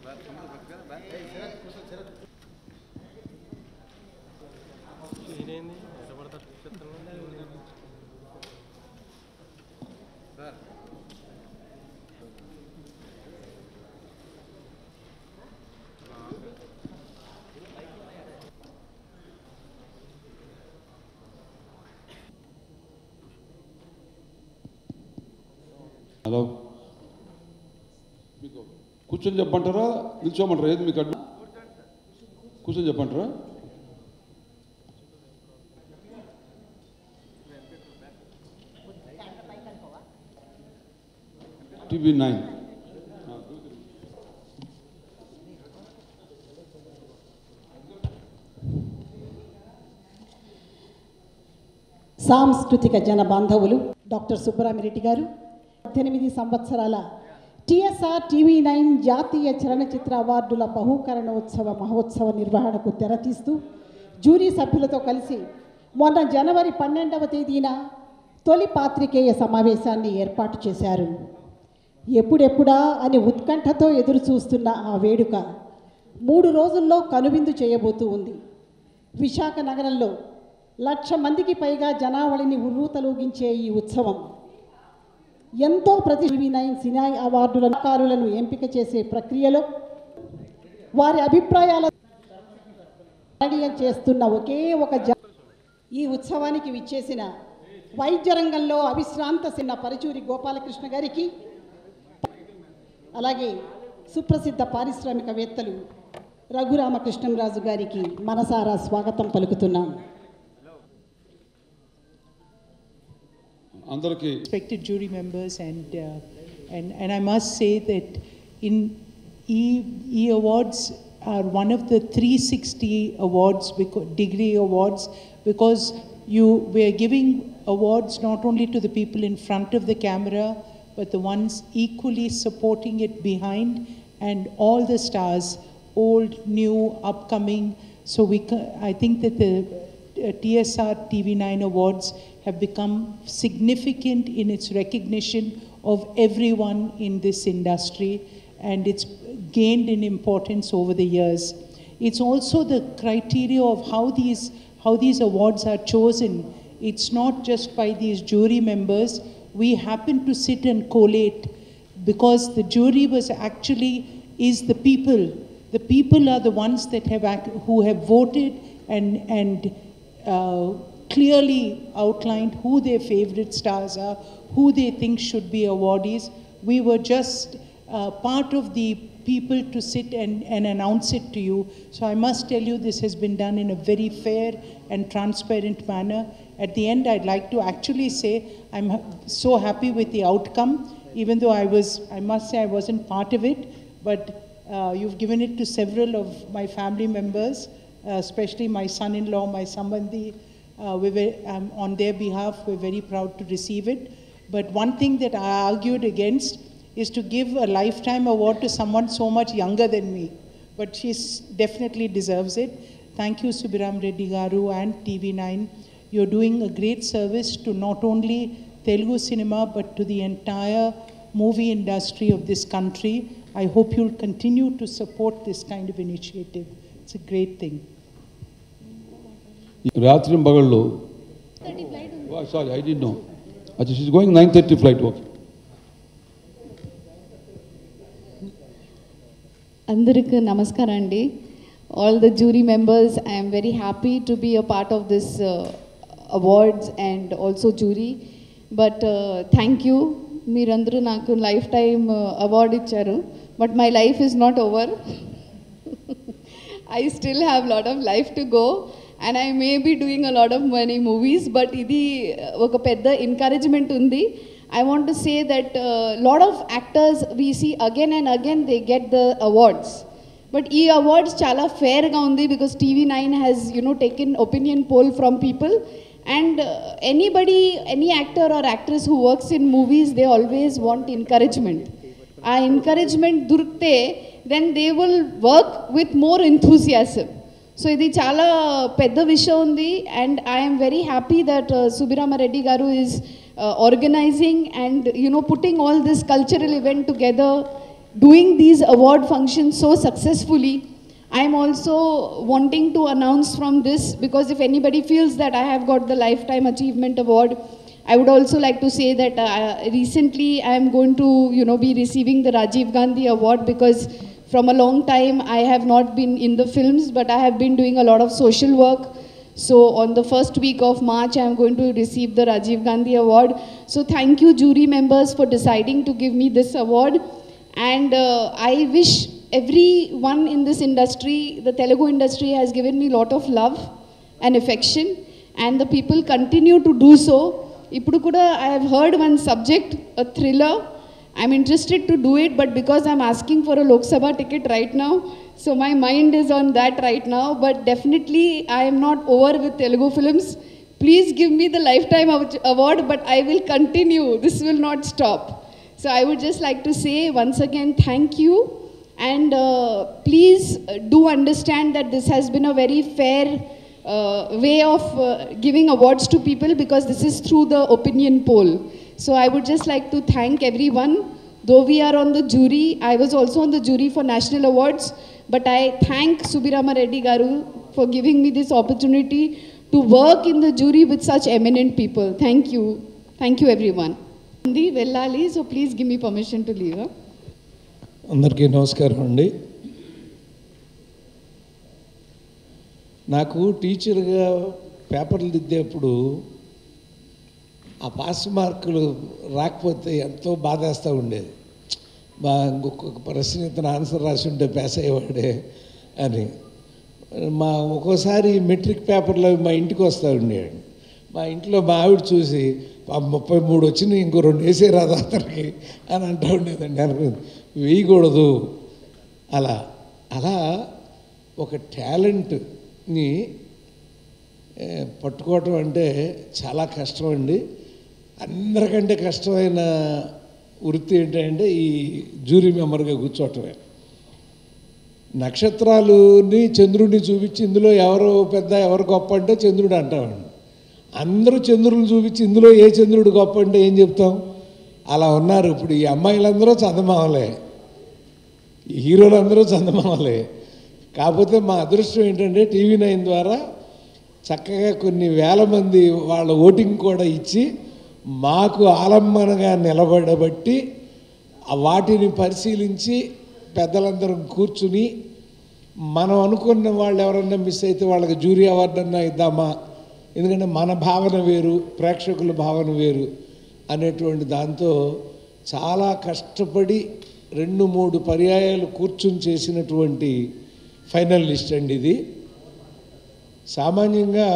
Hello, మీకు కూర్చొని చెప్పంటారా నిల్చోమంటారా? ఏది మీకు అడ్డు? కూర్చొని చెప్పంటారా? TV9 సాంస్కృతిక జన బాంధవులు డాక్టర్ సుబ్బరామిరెడ్డి గారు 18 సంవత్సరాల TSR TV9 జాతీయ చలనచిత్ర అవార్డుల బహుకరణోత్సవ మహోత్సవ నిర్వహణకు తెరతీస్తూ జ్యూరీ సభ్యులతో కలిసి మొన్న జనవరి 12వ తేదీన తొలి పాత్రికేయ సమావేశాన్ని ఏర్పాటు చేశారు. ఎప్పుడెప్పుడా అని ఉత్కంఠతో ఎదురు చూస్తున్న ఆ వేడుక 3 రోజుల్లో కనువిందు చేయబోతూ ఉంది. విశాఖ నగరంలో 1,00,000 మందికి పైగా జనావళిని ఉర్రూతలూగించే ఈ ఉత్సవం ఎంతో TV9 సినీ అవార్డుల కళాకారులను ఎంపిక చేసే ప్రక్రియలో వారి అభిప్రాయాల చేస్తున్న ఒకే ఒక ఈ ఉత్సవానికి విచ్చేసిన వైద్య రంగంలో అవిశ్రాంత పరుచూరి గోపాలకృష్ణ గారికి, అలాగే సుప్రసిద్ధ పారిశ్రామికవేత్తలు రఘురామకృష్ణంరాజు గారికి మనసారా స్వాగతం పలుకుతున్నాం. Respected jury members, and I must say that in E Awards are one of the 360 awards, degree awards, because we are giving awards not only to the people in front of the camera, but the ones equally supporting it behind, and all the stars, old, new, upcoming. So I think that the TSR TV9 awards have become significant in its recognition of everyone in this industry, and it's gained in importance over the years. It's also the criteria of how these awards are chosen. It's not just by these jury members. We happen to sit and collate because the jury is the people. The people are the ones that who have voted and clearly outlined who their favorite stars are, who they think should be awardees. We were just part of the people to sit and announce it to you. So I must tell you, this has been done in a very fair and transparent manner. At the end, I'd like to actually say I'm so happy with the outcome, even though I must say I wasn't part of it, but you've given it to several of my family members, especially my son-in-law, my sambandhi. On their behalf, we're very proud to receive it. But one thing that I argued against is to give a lifetime award to someone so much younger than me. But she definitely deserves it. Thank you, Subbaramiredi Garu and TV9. You're doing a great service to not only Telugu cinema, but to the entire movie industry of this country. I hope you'll continue to support this kind of initiative. It's a great thing. రాత్రి పగళ్ళు sorry I did know అచ్చా she's going 9:30 flight. Okay, అందరికీ నమస్కారం అండి. All the jury members, I am very happy to be a part of this awards and also jury, but thank you. మీరందరూ నాకు lifetime award ఇచ్చారు, but my life is not over. I still have lot of life to go. And I may be doing a lot of many movies, but idi oka pedda encouragement undi. I want to say that lot of actors we see again and again they get the awards, but ee awards chala fair ga undi because TV9 has taken opinion poll from people, and any actor or actress who works in movies, they always want encouragement. Encouragement durukte, then they will work with more enthusiasm. So ఇది చాలా పెద్ద విషయం ఉంది, and I am very happy that Subbaramiredi Garu is organizing and putting all this cultural event together. doing these award functions so successfully. I'm also wanting to announce from this, because if anybody feels that I have got the Lifetime Achievement Award, I would also like to say that recently I am going to, be receiving the Rajiv Gandhi Award, because from a long time I have not been in the films, but I have been doing a lot of social work. So on the first week of March, I am going to receive the Rajiv Gandhi Award. So thank you, jury members, for deciding to give me this award. And I wish everyone in this industry, the Telugu industry, has given me a lot of love and affection, and the people continue to do so. Ippudu kuda I have heard one subject, a thriller. I'm interested to do it, but because I'm asking for a Lok Sabha ticket right now, so my mind is on that right now. But definitely I am not over with Telugu films. Please give me the Lifetime Award, but I will continue. This will not stop. So I would just like to say once again, thank you. And please do understand that this has been a very fair way of giving awards to people, because this is through the opinion poll. So I would just like to thank everyone. Though we are on the jury, I was also on the jury for National Awards, but I thank Subirama Reddy Garu for giving me this opportunity to work in the jury with such eminent people. Thank you. Thank you, everyone. Hindi Vellali, so please give me permission to leave. అందరికీ నమస్కారం అండి. నాకు టీచర్గా పేపర్లు దిద్దేప్పుడు ఆ pass మార్కులు రాకపోతే ఎంతో బాధేస్తూ ఉండేది. ఇంకొక ప్రశ్న ఇతను ఆన్సర్ రాసి ఉంటే పాస్ అయ్యేవాడే అని. ఒక్కోసారి మెట్రిక్ పేపర్లో మా ఇంటికి వస్తూ ఉండేవాడు. మా ఇంట్లో మా ఆవిడ చూసి 33 వచ్చినాయి, ఇంకో 2 వేసే రాదు అతనికి అని అంటూ ఉండేదండి. అనుకుంది వేయకూడదు. అలా ఒక టాలెంట్ని పట్టుకోవటం అంటే చాలా కష్టం అండి. అందరికంటే కష్టమైన వృత్తి ఏంటంటే ఈ జ్యూరీ మెంబర్గా కూర్చోవటమే. నక్షత్రాలని చంద్రుడిని చూపించి ఇందులో ఎవరు పెద్ద ఎవరు గొప్ప అంటే చంద్రుడు అంటామండి. అందరూ చంద్రుడిని చూపించి ఇందులో ఏ చంద్రుడు గొప్ప అంటే ఏం చెప్తాం? అలా ఉన్నారు ఇప్పుడు ఈ అమ్మాయిలందరూ చందమామలే, ఈ హీరోలందరూ చందమామలే. కాకపోతే మా అదృష్టం ఏంటంటే TV9 ద్వారా చక్కగా కొన్ని వేల మంది వాళ్ళ ఓటింగ్ కూడా ఇచ్చి మాకు ఆలంబనగా నిలబడబట్టి వాటిని పరిశీలించి పెద్దలందరం కూర్చుని మనం అనుకున్న వాళ్ళు ఎవరన్నా మిస్ అయితే వాళ్ళకి జ్యూరీ అవార్డు అన్నా ఇద్దామా, ఎందుకంటే మన భావన వేరు, ప్రేక్షకుల భావన వేరు అనేటువంటి దాంతో చాలా కష్టపడి 2-3 పర్యాయాలు కూర్చుని చేసినటువంటి ఫైనల్ లిస్ట్ అండి ఇది. సామాన్యంగా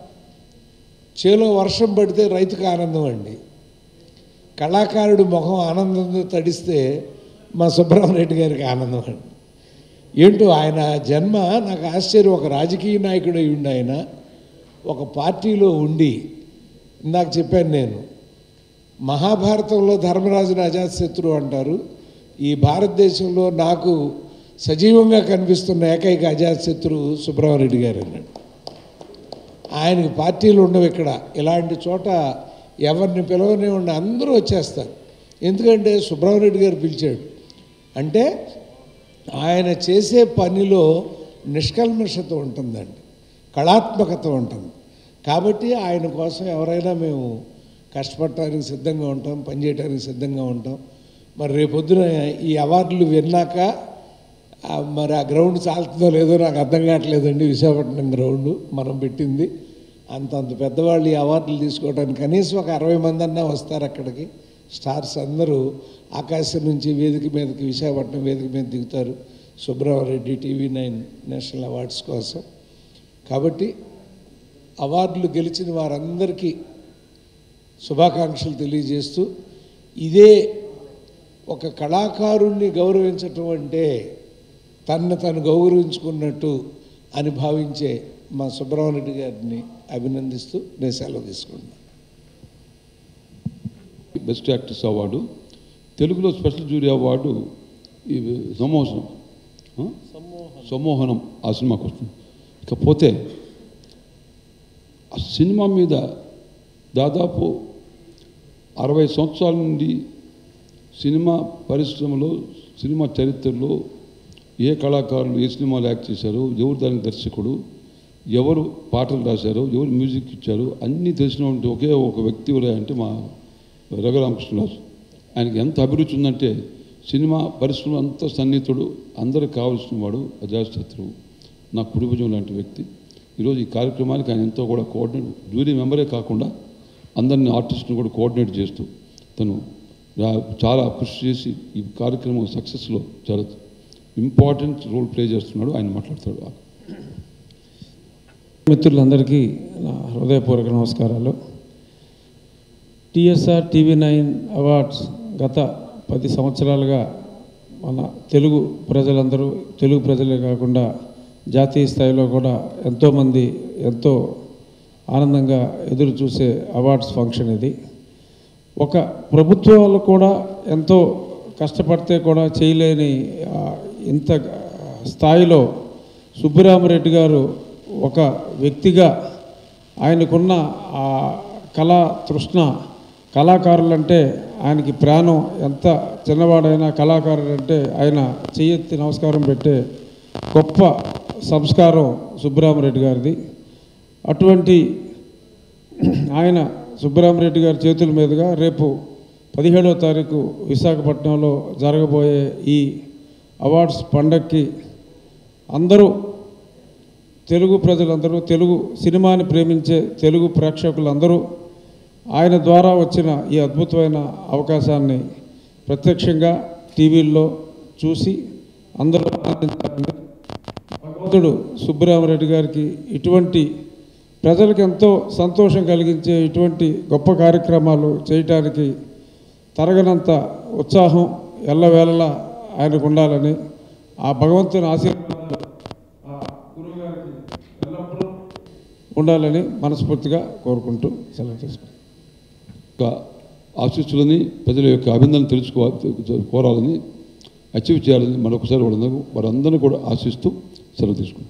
చేలో వర్షం పడితే రైతుకు ఆనందం అండి, కళాకారుడు ముఖం ఆనందంతో తడిస్తే మా సుబ్రహ్మరెడ్డి గారికి ఆనందం అండి. ఏంటో ఆయన జన్మ నాకు ఆశ్చర్యం. ఒక రాజకీయ నాయకుడు అయి ఉండి ఆయన ఒక పార్టీలో ఉండి, ఇందాక చెప్పాను నేను, మహాభారతంలో ధర్మరాజుని అజాతశత్రువు అంటారు. ఈ భారతదేశంలో నాకు సజీవంగా కనిపిస్తున్న ఏకైక అజాతశత్రువు సుబ్రహ్మరెడ్డి గారు అన్నాడు. ఆయనకి పార్టీలు ఉండవు ఇక్కడ. ఇలాంటి చోట ఎవరిని పిలవనే ఉండి అందరూ వచ్చేస్తారు. ఎందుకంటే సుబ్రహ్మరెడ్డి గారు పిలిచాడు అంటే ఆయన చేసే పనిలో నిష్కల్మషత ఉంటుందండి, కళాత్మకత ఉంటుంది. కాబట్టి ఆయన కోసం ఎవరైనా మేము కష్టపడటానికి సిద్ధంగా ఉంటాం, పనిచేయడానికి సిద్ధంగా ఉంటాం. మరి రేపొద్దున ఈ అవార్డులు విన్నాక మరి ఆ గ్రౌండ్ చాలుతుందో లేదో నాకు అర్థం కావట్లేదండి. విశాఖపట్నం గ్రౌండ్ మనం పెట్టింది, అంతంత పెద్దవాళ్ళు ఈ అవార్డులు తీసుకోవడానికి కనీసం ఒక 60 మంది అన్నా వస్తారు అక్కడికి. స్టార్స్ అందరూ ఆకాశం నుంచి వేదిక మీదకి, విశాఖపట్నం వేదిక మీద దిగుతారు సుబ్రహ్మరెడ్డి TV9 నేషనల్ అవార్డ్స్ కోసం. కాబట్టి అవార్డులు గెలిచిన వారందరికీ శుభాకాంక్షలు తెలియజేస్తూ, ఇదే ఒక కళాకారుణ్ణి గౌరవించటం అంటే తను గౌరవించుకున్నట్టు అని భావించే మా సుబ్రహ్మరెడ్డి గారిని అభినందిస్తూ నేను సెలవు తీసుకుంటున్నాను. బెస్ట్ యాక్ట్రెస్ అవార్డు, తెలుగులో స్పెషల్ జ్యూరీ అవార్డు ఈ సమ్మోహనం ఆ సినిమాకి వస్తుంది. ఇకపోతే ఆ సినిమా మీద దాదాపు 60 సంవత్సరాల నుండి సినిమా పరిశ్రమలో సినిమా చరిత్రలో ఏ కళాకారులు ఏ సినిమాలు యాక్ట్ చేశారు, ఎవరు దానికి దర్శకుడు, ఎవరు పాటలు రాశారు, ఎవరు మ్యూజిక్ ఇచ్చారు అన్నీ తెలిసినటువంటి ఒకే ఒక వ్యక్తి అంటే మా రఘురామకృష్ణరాజు. ఆయనకి ఎంత అభిరుచి ఉందంటే సినిమా పరిశ్రమ అంత సన్నిహితుడు, అందరికి కావాల్సిన వాడు, అజాతశత్రువు, నా కుటుంబం లాంటి వ్యక్తి. ఈరోజు ఈ కార్యక్రమానికి ఆయన ఎంతో కూడా కోఆర్డినేట్, జ్యూరీ మెంబరే కాకుండా అందరినీ ఆర్టిస్ట్ని కూడా కోఆర్డినేట్ చేస్తూ తను చాలా కృషి చేసి ఈ కార్యక్రమం సక్సెస్లో చాలా ఇంపార్టెంట్ రోల్ ప్లే చేస్తున్నాడు. ఆయన మాట్లాడతాడు. మిత్రులందరికీ నా హృదయపూర్వక నమస్కారాలు. టీఎస్ఆర్ టీవీ9 అవార్డ్స్ గత 10 సంవత్సరాలుగా మన తెలుగు ప్రజలందరూ, తెలుగు ప్రజలే కాకుండా జాతీయ స్థాయిలో కూడా ఎంతోమంది ఎంతో ఆనందంగా ఎదురు చూసే అవార్డ్స్ ఫంక్షన్ ఇది. ఒక ప్రభుత్వాలు కూడా ఎంతో కష్టపడితే కూడా చేయలేని ఇంత స్థాయిలో సుబ్బరామిరెడ్డి గారు ఒక వ్యక్తిగా ఆయనకున్న ఆ కళా తృష్ణ, కళాకారులంటే ఆయనకి ప్రాణం, ఎంత చిన్నవాడైనా కళాకారులంటే ఆయన చెయ్యెత్తి నమస్కారం పెట్టే గొప్ప సంస్కారం సుబ్బరామిరెడ్డి గారిది. అటువంటి ఆయన సుబ్బరామిరెడ్డి గారి చేతుల మీదుగా రేపు 17వ తారీఖు విశాఖపట్నంలో జరగబోయే ఈ అవార్డ్స్ పండగకి అందరూ, తెలుగు ప్రజలందరూ, తెలుగు సినిమాని ప్రేమించే తెలుగు ప్రేక్షకులందరూ ఆయన ద్వారా వచ్చిన ఈ అద్భుతమైన అవకాశాన్ని ప్రత్యక్షంగా టీవీల్లో చూసి అందరూ ఆనందించాలని, భగవంతుడు సుబ్బరామిరెడ్డి గారికి ఇటువంటి ప్రజలకు ఎంతో సంతోషం కలిగించే ఇటువంటి గొప్ప కార్యక్రమాలు చేయటానికి తరగనంత ఉత్సాహం ఎల్లవేళలా ఆయనకు ఉండాలని, ఆ భగవంతుని ఆశీర్వాదాలు ఆ గురువుగారికి ఎల్లప్పుడూ ఉండాలని మనస్ఫూర్తిగా కోరుకుంటూ సెలవు తీసుకుంటాం. ఆశీస్సులని, ప్రజల యొక్క అభినందనలు కోరాలని, అచీవ్ చేయాలని మరొకసారి వారందరూ కూడా ఆశిస్తూ సెలవు తీసుకుంటాం.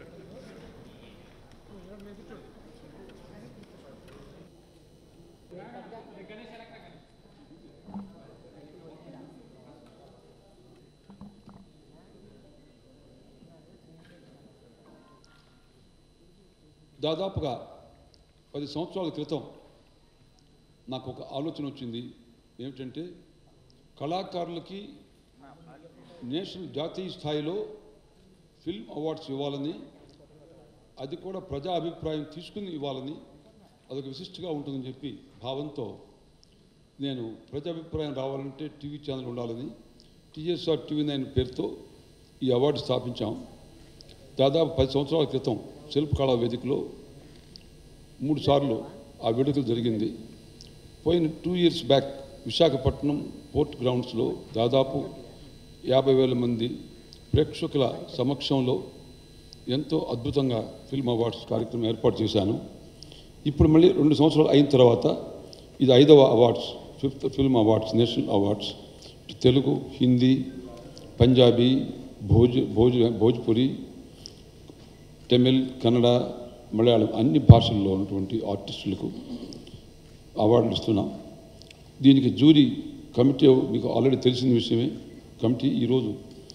దాదాపుగా 10 సంవత్సరాల క్రితం నాకు ఒక ఆలోచన వచ్చింది. ఏమిటంటే కళాకారులకి నేషనల్ జాతీయ స్థాయిలో ఫిల్మ్ అవార్డ్స్ ఇవ్వాలని, అది కూడా ప్రజా అభిప్రాయం తీసుకుని ఇవ్వాలని, అదొక విశిష్టంగా ఉంటుందని చెప్పి భావంతో నేను ప్రజాభిప్రాయం రావాలంటే టీవీ ఛానల్ ఉండాలని టీఎస్ఆర్ టీవీ9 పేరుతో ఈ అవార్డు స్థాపించాం. దాదాపు 10 సంవత్సరాల క్రితం శిల్పకళా వేదికలో 3 సార్లు ఆ వేడుకలు జరిగింది. పోయిన 2 years బ్యాక్ విశాఖపట్నం పోర్ట్ గ్రౌండ్స్లో దాదాపు 50,000 మంది ప్రేక్షకుల సమక్షంలో ఎంతో అద్భుతంగా ఫిల్మ్ అవార్డ్స్ కార్యక్రమం ఏర్పాటు చేశాను. ఇప్పుడు మళ్ళీ 2 సంవత్సరాలు అయిన తర్వాత ఇది 5వ awards, 5th film awards, national awards. Telugu, Hindi, Punjabi, Bhojpuri, Tamil, Kannada, Malayalam అన్ని భాషల్లో ఉన్నటువంటి ఆర్టిస్టులకు అవార్డులు ఇస్తున్నాం. దీనికి జ్యూరీ కమిటీ మీకు ఆల్రెడీ తెలిసిన విషయమే. కమిటీ ఈరోజు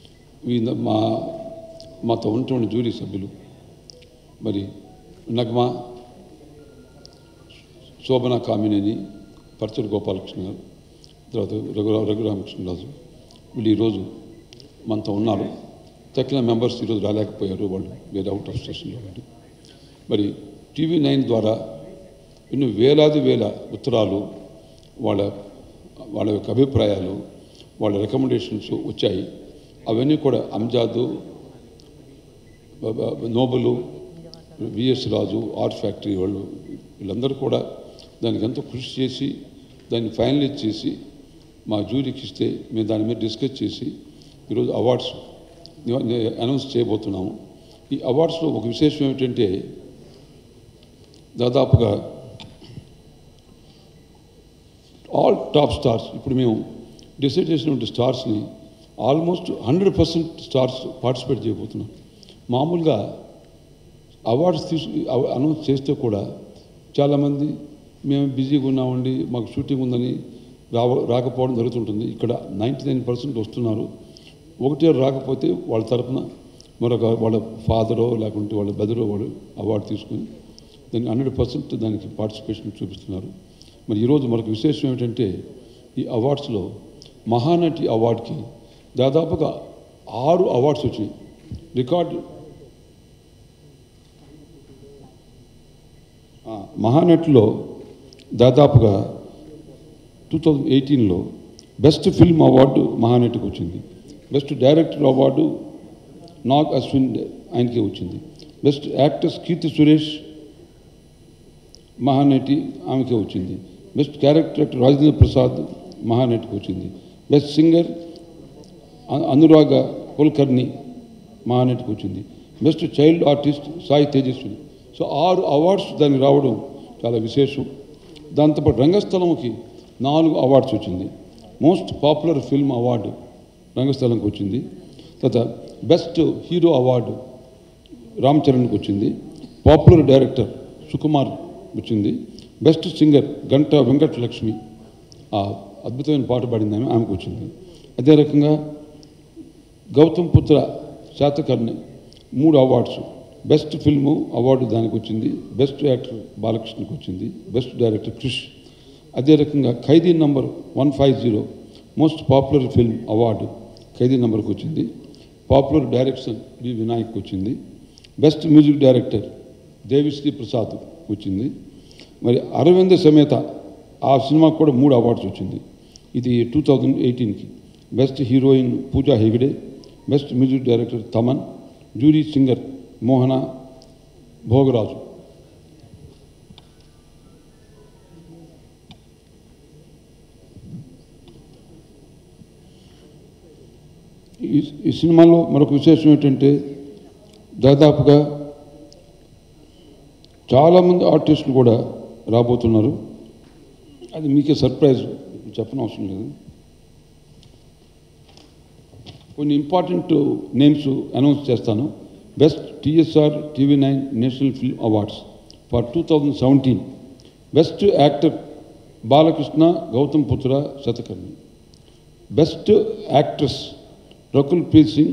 మాతో ఉన్నటువంటి జ్యూరీ సభ్యులు మరి నగ్మా, శోభన కామినేని, పర్చూరు గోపాలకృష్ణ గారు, తర్వాత రఘురామకృష్ణరాజు, వీళ్ళు ఈరోజు మనతో ఉన్నారు. తక్కిన మెంబర్స్ ఈరోజు రాలేకపోయారు, వాళ్ళు వేరే అవుట్ ఆఫ్ స్టేషన్లో ఉండి. మరి టీవీ9 ద్వారా ఎన్నో వేల ఉత్తరాలు, వాళ్ళ యొక్క అభిప్రాయాలు, వాళ్ళ రికమెండేషన్స్ వచ్చాయి. అవన్నీ కూడా అంజాదు, నోబులు, విఎస్ రాజు, ఆర్ట్ ఫ్యాక్టరీ వాళ్ళు, వీళ్ళందరూ కూడా దానికి ఎంతో కృషి చేసి దాన్ని ఫైనలైజ్ చేసి మా జ్యూరీకి ఇస్తే మేము దాని మీద డిస్కస్ చేసి ఈరోజు అవార్డ్స్ అనౌన్స్ చేయబోతున్నాము. ఈ అవార్డ్స్లో ఒక విశేషం ఏమిటంటే దాదాపుగా ఆల్ టాప్ స్టార్స్, ఇప్పుడు మేము డిసైడ్ చేసినటువంటి స్టార్స్ని ఆల్మోస్ట్ 100% స్టార్స్ పార్టిసిపేట్ చేయబోతున్నాం. మామూలుగా అవార్డ్స్ అనౌన్స్ చేస్తే కూడా చాలామంది మేము బిజీగా ఉన్నామండి, మాకు షూటింగ్ ఉందని రాకపోవడం జరుగుతుంటుంది. ఇక్కడ 99% వస్తున్నారు. ఒకటే రాకపోతే వాళ్ళ తరపున మరొక వాళ్ళ ఫాదరో లేకుంటే వాళ్ళ బ్రదరో వాళ్ళు అవార్డు తీసుకుని దానికి 100% దానికి పార్టిసిపేషన్ చూపిస్తున్నారు. మరి ఈరోజు మరొక విశేషం ఏమిటంటే ఈ అవార్డ్స్లో మహానటి అవార్డుకి దాదాపుగా 6 అవార్డ్స్ వచ్చినాయి. రికార్డు మహానటిలో దాదాపుగా 2018లో బెస్ట్ ఫిల్మ్ అవార్డు మహానటికి వచ్చింది. Best director award Nag Ashwin ఆయనకే వచ్చింది. బెస్ట్ యాక్టర్స్ కీర్తి సురేష్ మహానటి ఆమెకే వచ్చింది. Best character actor Rajendra Prasad మహానటికి వచ్చింది. బెస్ట్ సింగర్ అనురాగ కుల్కర్ణి మహానటికి వచ్చింది. Best child artist Sai Tejaswini. So 6 awards దానికి రావడం చాలా విశేషం. దాంతోపాటు రంగస్థలంకి 4 అవార్డ్స్ వచ్చింది. మోస్ట్ పాపులర్ ఫిల్మ్ అవార్డు రంగస్థలంకి వచ్చింది. తర్వాత బెస్ట్ హీరో అవార్డు రామ్ చరణ్కి వచ్చింది. పాపులర్ డైరెక్టర్ సుకుమార్ వచ్చింది. బెస్ట్ సింగర్ గంటా వెంకటలక్ష్మి అద్భుతమైన పాట పాడింది ఆమెకు వచ్చింది. అదే రకంగా Gautam Putra Satakarni 3 awards. Best film award దానికి వచ్చింది. బెస్ట్ యాక్టర్ బాలకృష్ణకి వచ్చింది. Best director Krish. అదే రకంగా Khaidi number 150 most popular film award Khaidi నంబర్కి వచ్చింది. పాపులర్ డైరెక్షన్ బి వినాయక్ వచ్చింది. Best music director Devi Sri Prasad వచ్చింది. మరి అరవింద సమేత ఆ సినిమాకు కూడా 3 అవార్డ్స్ వచ్చింది. ఇది 2018కి. Best heroine Pooja Hegde. Best music director Thaman. Jury singer Mohana Bhogaraju. ఈ సినిమాలో మరొక విశేషం ఏంటంటే దాదాపుగా చాలామంది ఆర్టిస్టులు కూడా రాబోతున్నారు. అది మీకే సర్ప్రైజ్, చెప్పనవసరం లేదు. కొన్ని ఇంపార్టెంట్ నేమ్స్ అనౌన్స్ చేస్తాను. Best TSR TV9 national film awards for 2017. Best actor Balakrishna Gautam Putra Satakarni. Best actress Rakul Preet Singh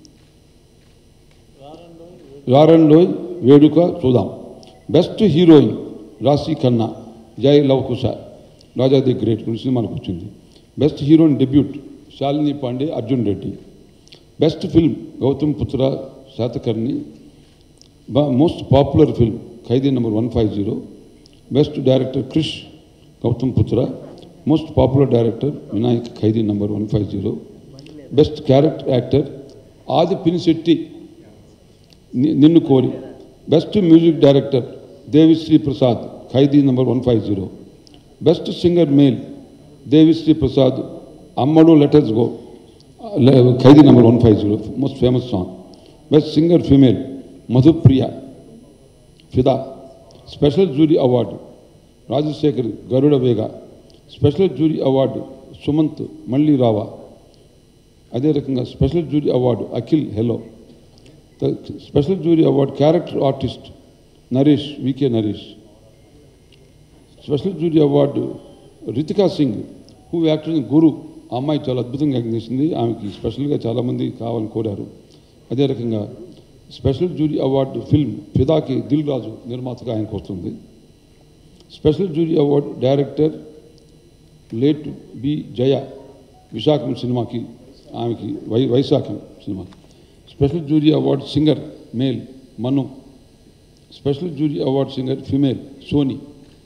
Rarandoi Veduka Chudham. Best heroine Raashi Khanna Jai Lava Kusa Raja the great కొన్ని సినిమాలకు వచ్చింది. Best heroine debut Shalini Pandey Arjun Reddy. Best film Gautam Putra Satakarni. Most popular film Khaidi number 150. Best director Krish Gautam Putra. Most popular director Vinayak Khaidi number 150. Best character actor Aadhi Pinisetty Ninnu Kori. Best music director Devi Sri Prasad Khaidi number 150. Best singer male Devi Sri Prasad Ammadu let's go Khaidi number 150 most famous song. Best singer female Madhupriya Fidaa. Special jury award Rajasekhar Garuda Vega. Special jury award Sumanth Malli Raava. అదే రకంగా special jury award Akhil hello. Special jury award character artist Naresh VK Naresh. Special jury award Ritika Singh who actor Guru. ఆ అమ్మాయి చాలా అద్భుతంగా act చేసింది. ఆమెకి స్పెషల్గా చాలామంది కావాలని కోరారు. అదే రకంగా స్పెషల్ జ్యూరీ అవార్డు ఫిల్మ్ ఫిదాకి దిల్ రాజు నిర్మాతగా ఆయనకు వస్తుంది. Special jury award director late B Jaya Vaisakham సినిమాకి ఆమెకి వైశాఖం సినిమాకి. Special jury award singer male Manu. Special jury award singer female Soni.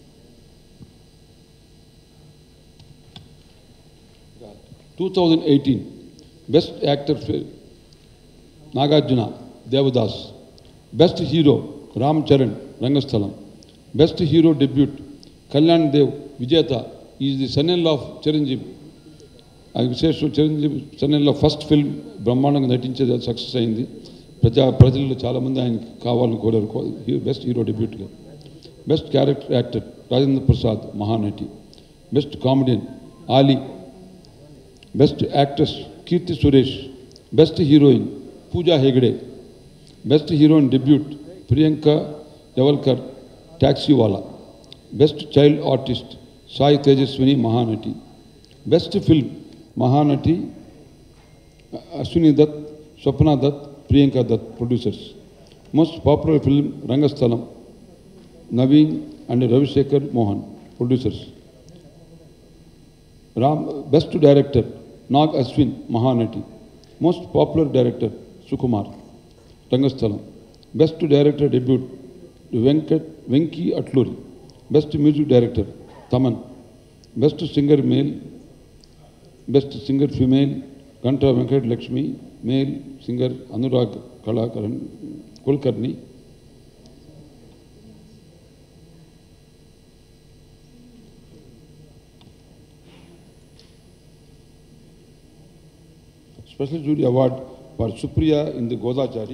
Best actor Nagarjuna Devadas. Best hero Ram Charan Rangasthalam. Best hero debut Kalyan Dev Vijetha is the son in law of Chiranjeevi. అది విశేషం. Chiranjeevi son in law first film బ్రహ్మాండంగా నటించేది success అయింది. ప్రజల్లో చాలామంది ఆయనకి కావాలని కోరారు. బెస్ట్ హీరో డెబ్యూట్గా. Best character actor Rajendra Prasad Mahanati. Best comedian Ali. Best actress Keerthy Suresh. Best heroine Pooja Hegde. Best heroine debut Priyanka Devalkar Taxiwaala. Best child artist Sai Tejaswini Mahanati. Best film Mahanati Ashwini Dutt, Swapna Dutt, Priyanka Dutt, producers. Most popular film, Rangasthalam, Naveen and Ravi Shekhar Mohan, producers. Best Director, Nag Ashwin, Mahanati. Most popular director, Sukumar, Rangasthalam. Best Director debut, Venki Atluri. Best Music Director, Taman. Best Singer Male, Best Singer Female, Ganta Venkat Lakshmi. Male Singer, Anurag Kulkarni. Special Jury Award for Supriya in the Godachari.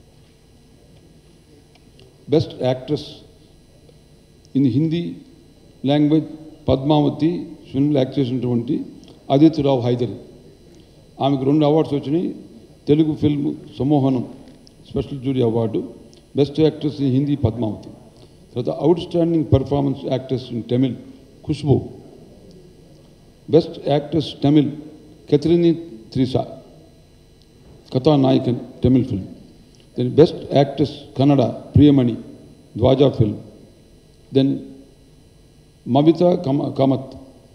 Best Actress in Hindi language, Padmavati, film actress ఉన్నటువంటి ఆదిత్యరావు హైదరి. ఆమెకు 2 awards వచ్చినాయి. Telugu film Sammohanam special jury award, best actress in Hindi Padmavati. తర్వాత outstanding performance actress in Tamil Khushbu. Best actress Tamil Catherine Tresa, Kathanayagan Tamil film. Then best actress Kannada Priyamani, Dhwaja film. Then Mamitha Kamath,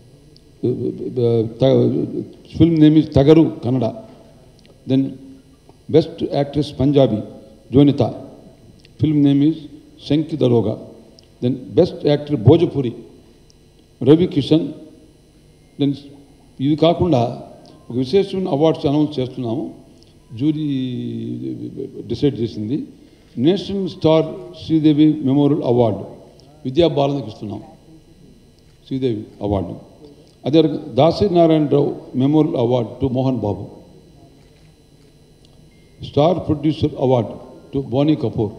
film name is Tagaru, Kannada. Then best actress Punjabi, Jonita. Film name is Shanki Daroga. Then best actor Bhojpuri, Ravi Kishan. Then ఇవి కాకుండా ఒక విశేషమైన awards announce చేస్తున్నాము. Jury decide చేసింది. National star Sridevi memorial award విద్యాబాలనకి ఇస్తున్నాం, Sridevi award. అదే Dasari Narayana Rao memorial award to Mohan Babu. Star producer award to Boney Kapoor.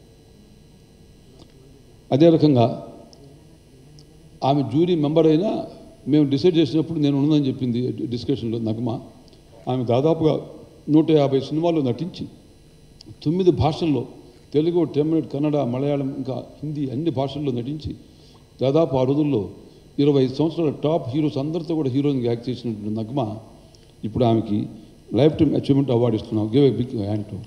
అదే రకంగా ఆమె జ్యూరీ మెంబర్ అయినా మేము డిసైడ్ చేసినప్పుడు నేను ఉన్నదని చెప్పింది డిస్కషన్లో నగమ. ఆమె దాదాపుగా 150 సినిమాల్లో నటించి 9 భాషల్లో, తెలుగు, తమిళ్, కన్నడ, మలయాళం, ఇంకా హిందీ అన్ని భాషల్లో నటించి దాదాపు ఆ రోజుల్లో 25 సంవత్సరాల టాప్ హీరోస్ అందరితో కూడా హీరోయిన్గా యాక్ట్ చేసినటువంటి నగమ ఇప్పుడు ఆమెకి లైఫ్ టైమ్ అచీవ్మెంట్ అవార్డు ఇస్తున్నాం. Give a big hand to.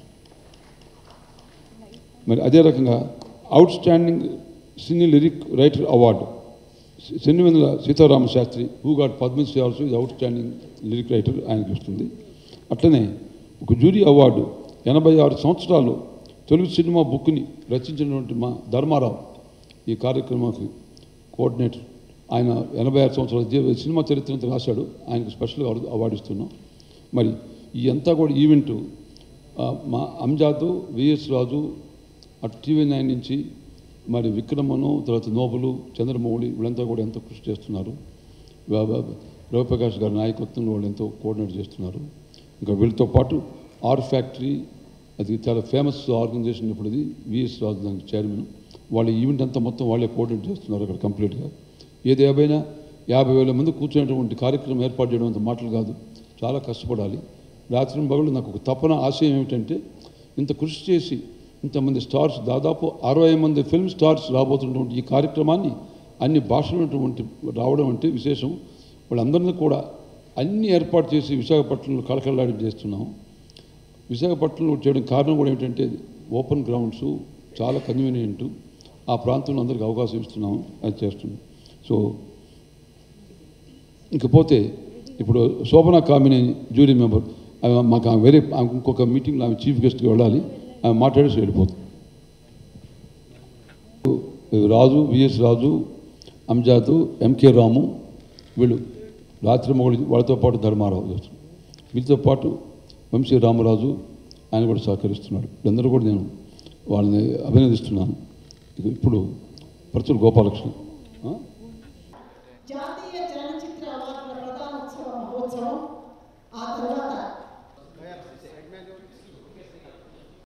మరి అదే రకంగా outstanding cine lyric writer award Sirivennela Seetharama Sastry, who got Padma Shri also ఇది అవుట్ స్టాండింగ్ లిరిక్ రైటర్, ఆయనకి వస్తుంది. అట్లనే ఒక జ్యూరీ అవార్డు 86 సంవత్సరాలు తెలుగు సినిమా బుక్ని రచించినటువంటి మా ధర్మారావు ఈ కార్యక్రమానికి కోఆర్డినేటర్. ఆయన 86 సంవత్సరాల సినిమా చరిత్రను రాశాడు. ఆయనకు స్పెషల్గా అవార్డు ఇస్తున్నాం. మరి ఈ అంతా కూడా ఈవెంటు మా అంజాదు, విఎస్ రాజు, అటు TV9 నుంచి మరి విక్రమను, తర్వాత నోబులు, చంద్రమౌళి వీళ్ళంతా కూడా ఎంతో కృషి చేస్తున్నారు. రవిప్రకాష్ గారి నాయకత్వంలో వాళ్ళు ఎంతో కోఆర్డినేట్ చేస్తున్నారు. ఇంకా వీళ్ళతో పాటు ఆర్ ఫ్యాక్టరీ, అది చాలా ఫేమస్ ఆర్గనైజేషన్ ఇప్పుడు, అది విఎస్ రాజు దానికి చైర్మన్. వాళ్ళ ఈవెంట్ అంతా మొత్తం వాళ్ళే కోఆర్డినేట్ చేస్తున్నారు అక్కడ కంప్లీట్గా. ఏది ఏమైనా 50,000 మంది కూర్చునేటువంటి కార్యక్రమం ఏర్పాటు చేయడం అంత మాటలు కాదు, చాలా కష్టపడాలి. రాత్రి పగలు నాకు ఒక తపన, ఆశయం ఏమిటంటే ఇంత కృషి చేసి ఇంతమంది స్టార్స్, దాదాపు 60 మంది ఫిల్మ్ స్టార్స్ రాబోతున్నటువంటి ఈ కార్యక్రమాన్ని అన్ని భాషలు రావడం అంటే విశేషం. వాళ్ళందరినీ కూడా అన్ని ఏర్పాటు చేసి విశాఖపట్నంలో కళకళలాడి చేస్తున్నాం. విశాఖపట్నంలో చేయడం కారణం కూడా ఏమిటంటే ఓపెన్ గ్రౌండ్స్, చాలా కన్వీనియంట్, ఆ ప్రాంతంలో అందరికీ అవకాశం ఇస్తున్నాము, అది చేస్తున్నాం. సో ఇకపోతే ఇప్పుడు శోభనా కామిని జ్యూరీ మెంబర్, మాకు వేరే ఇంకొక మీటింగ్లో ఆమె చీఫ్ గెస్ట్గా వెళ్ళాలి, ఆమె మాట్లాడేసి వెళ్ళిపోతుంది. రాజు, విఎస్ రాజు, అంజాదు, ఎంకే రాము, వీళ్ళు రాత్రి మొగలు, వాళ్ళతో పాటు ధర్మారావు చేస్తున్నారు. వీళ్ళతో పాటు వంశీ రామరాజు, ఆయన కూడా సహకరిస్తున్నాడు. వీళ్ళందరూ కూడా నేను వాళ్ళని అభినందిస్తున్నాను. ఇప్పుడు పరచుల గోపాలకృష్ణ